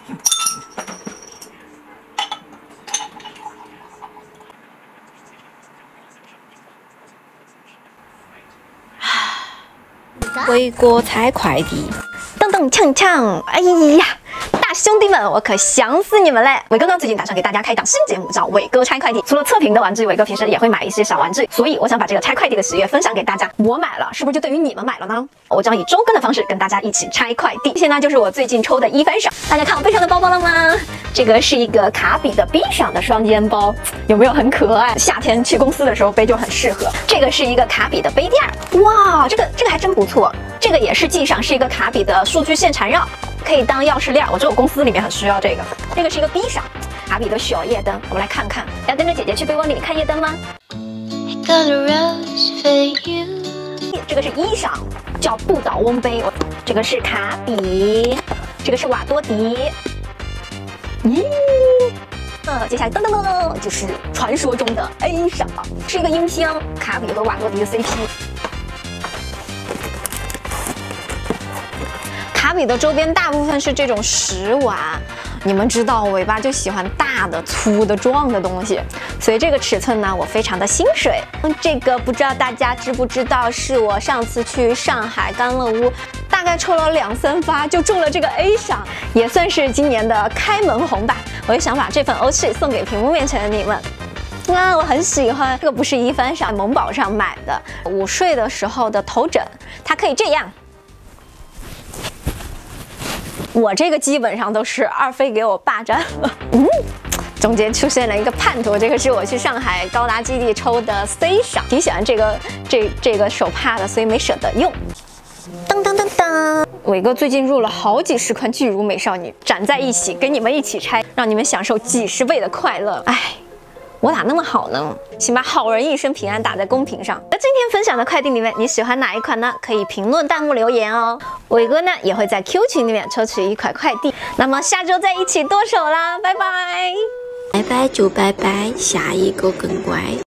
回国拆快递， 噔噔锵锵！哎呀，大兄弟们，我可想死你们嘞！伟哥呢最近打算给大家开一档新节目，叫伟哥拆快递。除了测评的玩具，伟哥平时也会买一些小玩具，所以我想把这个拆快递的喜悦分享给大家。我买了，是不是就等于你们买了呢？我将以周更的方式跟大家一起拆快递。这些呢就是我最近抽的一番赏，大家看我背上的包包了吗？这个是一个卡比的 B 赏的双肩包，有没有很可爱？夏天去公司的时候背就很适合。这个是一个卡比的杯垫儿，哇，这个还真不错。这个也是G赏，是一个卡比的数据线缠绕，可以当钥匙链。我觉得我公司里面很需要这个。这个是一个 B 赏，卡比的小夜灯，我们来看看。要跟着姐姐去被窝里看夜灯吗？这个是1赏，叫不倒翁杯。这个是卡比，这个是瓦多迪。咦，接下来噔噔噔就是传说中的 A 赏，是一个音箱，卡比和瓦多迪的 CP。卡比的周边大部分是这种食玩，你们知道尾巴就喜欢大的、粗的、壮的东西，所以这个尺寸呢，我非常的心水。这个不知道大家知不知道，是我上次去上海干乐屋，大概抽了2、3发就中了这个 A 赏，也算是今年的开门红吧。我就想把这份欧气送给屏幕面前的你们。我很喜欢这个，不是一番赏，萌宝上买的，午睡的时候的头枕，它可以这样。我这个基本上都是二飞给我霸占了。中间出现了一个叛徒，这个是我去上海高达基地抽的 C 赏，挺喜欢这个手帕的，所以没舍得用。噔噔噔噔，伟哥最近入了好几十款巨乳美少女，攒在一起，跟你们一起拆，让你们享受几10倍的快乐。哎。我咋那么好呢？请把好人一生平安打在公屏上。那今天分享的快递里面，你喜欢哪一款呢？可以评论弹幕留言哦。伟哥呢也会在 Q 群里面抽取一款快递。那么下周再一起剁手啦，拜拜！ 拜拜就拜拜，下一个更乖。